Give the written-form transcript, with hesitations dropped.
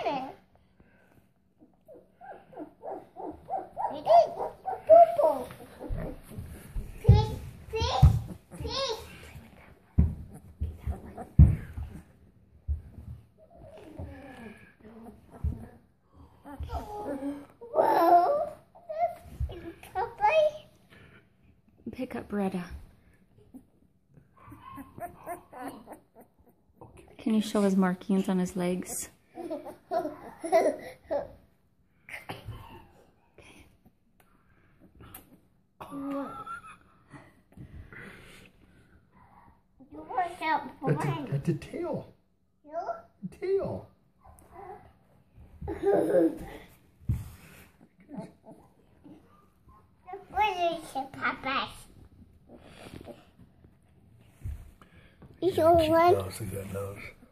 Pick up Beretta. Can you show his markings on his legs? Okay. That's a tail. A tail. He's all right. Look at that nose.